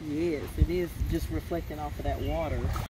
Yes, it is just reflecting off of that water.